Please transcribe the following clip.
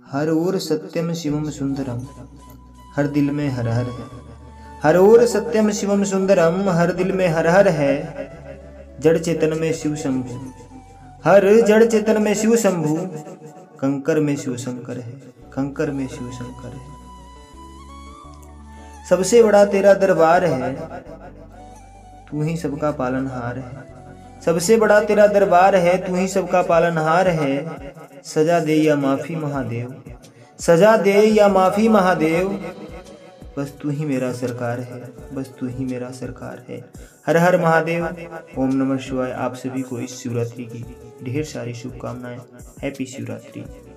हर ओर सत्यम शिवम सुंदरम, हर दिल में हर हर है। हर ओर सत्यम शिवम सुंदरम, हर दिल में हर हर है। जड़ चेतन में शिव शंभु, हर जड़ चेतन में शिव शंभु। कंकर में शिव शंकर है, कंकर में शिव शंकर है। सबसे बड़ा तेरा दरबार है, तू ही सबका पालनहार है। सबसे बड़ा तेरा दरबार है, तू ही सबका पालनहार है। सजा दे या माफी महादेव, सजा दे या माफी महादेव। बस तू ही मेरा सरकार है, बस तू ही मेरा सरकार है। हर हर महादेव। ओम नमः शिवाय। आप सभी को इस शिवरात्रि की ढेर सारी शुभकामनाएं। हैप्पी शिवरात्रि।